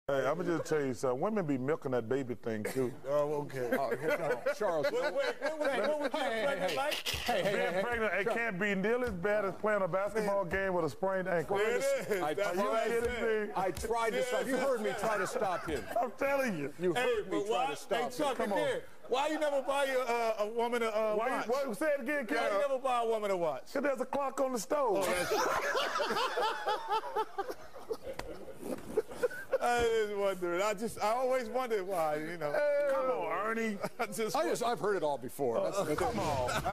Hey, I'm gonna just tell you something. Women be milking that baby thing too. Oh, okay. Charles. What would you pregnant like? Being pregnant, it can't be nearly as bad as playing a basketball game with a sprained ankle. There it is. I tried to stop. You heard me try to stop him. I'm telling you. You heard me try to stop him. Chuck, Come on. why you never buy a woman a watch? What, say it again, kid. Why you never buy a woman a watch? Because there's a clock on the stove. I just wondering. I always wondered why, you know. Come on, Ernie. I've I've heard it all before. Come on.